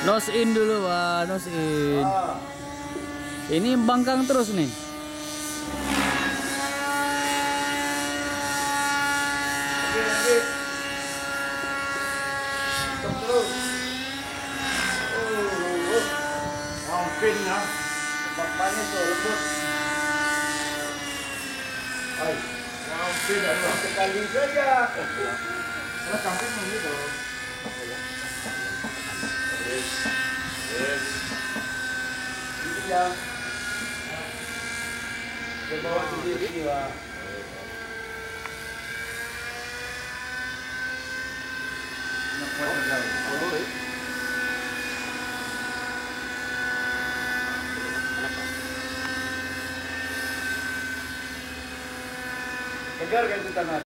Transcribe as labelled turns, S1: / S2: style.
S1: Nose in dulu, Wah, nose in.
S2: Ah.
S1: Ini bangkang terus nih.
S2: Lagi. Stop terus. Hampir ya. Bapaknya tuh lembut. Hai. Hampir ada sekali saja. Karena campur begitu. Yes. Ini ya. Dia bawa sendiri ya. Kejar kan kita